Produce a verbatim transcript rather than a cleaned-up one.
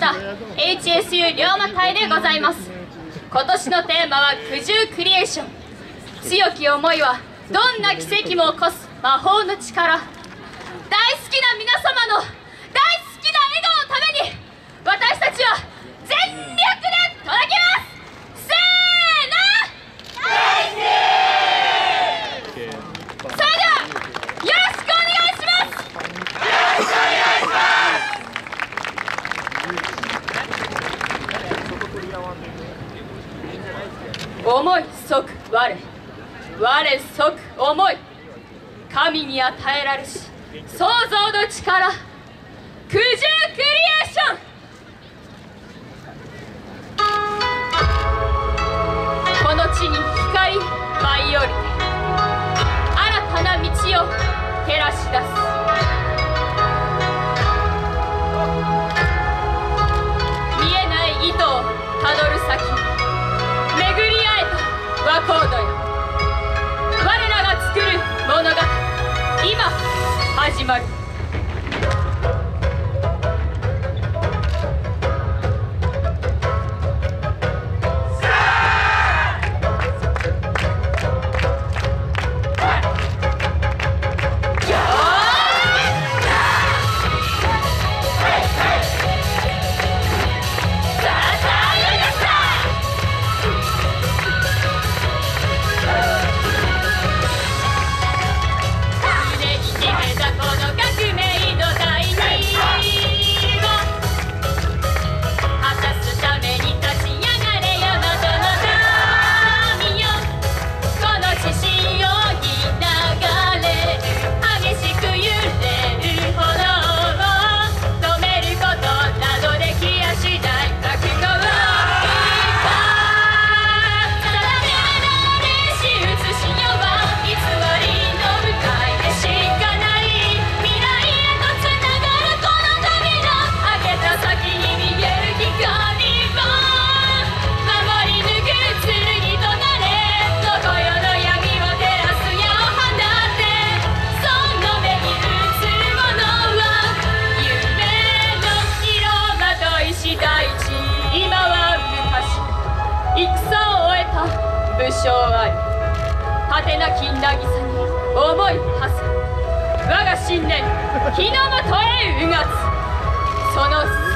エイチエスユー 龍馬隊でございます。今年のテーマは苦渋クリエーション。強き思いはどんな奇跡も起こす魔法の力。大好きな皆様の大好きな笑顔のために私たちは全力で届けます。せーの、それではよろしくお願いします。よろしくお願いします。思い即我、我即思い。神に与えられし創造の力、苦渋クリエーション。この地に光舞い降りて新たな道を照らし出す。見えない糸をたどる先、巡り合えた和コードよ。我らが作る物語、今始まる。武将あり果てなき渚に思い馳せ、我が信念日の元へうがつ。その